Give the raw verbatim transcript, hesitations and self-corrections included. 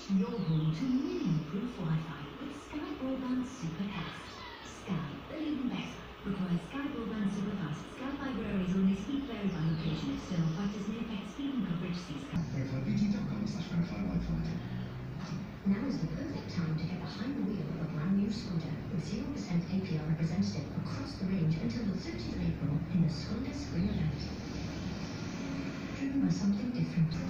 You're home to mini-proof Wi-Fi with Sky Broadband Superfast. Sky, they're even better. Requires Sky Broadband Superfast. Sky Fibre arrays only speed vary by location. External factors may affect speed and coverage. See Sky. verify b t dot com slash verify Wi-Fi. Now is the perfect time to get behind the wheel of a brand new Skoda with zero percent A P R representative across the range until the thirtieth of April in the Skoda Spring event. Driven by something different.